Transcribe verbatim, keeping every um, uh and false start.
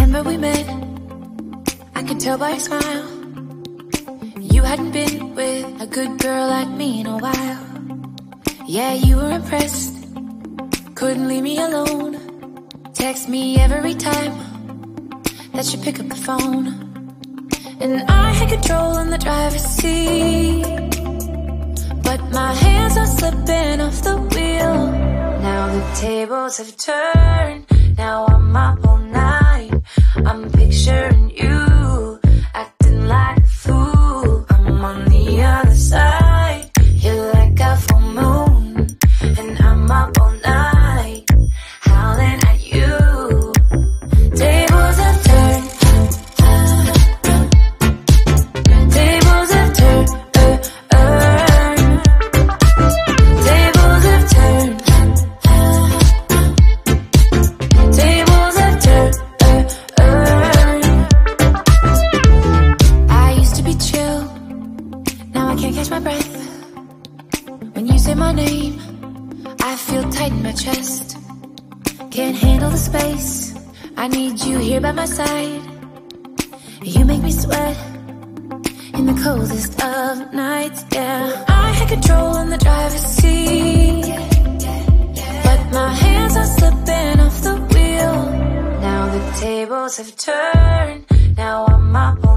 remember we met, I could tell by your smile. You hadn't been with a good girl like me in a while. Yeah, you were impressed, couldn't leave me alone. Text me every time that you pick up the phone. And I had control in the driver's seat, but my hands are slipping off the wheel. Now the tables have turned, now I'm up all night. I'm picturing you, acting like a fool. I'm on the other side, you're like a full moon, and I'm up all night, howling at you. Tables have turned, tables have turned, uh, uh. Tables have turned, tables have turned, uh, uh. I used to be chill, now I can't catch my breath. When you say my name, I feel tight in my chest. Can't handle the space, I need you here by my side. You make me sweat in the coldest of nights, yeah. I had control in the driver's seat, but my hands are slipping off the wheel. Now the tables have turned, now I'm up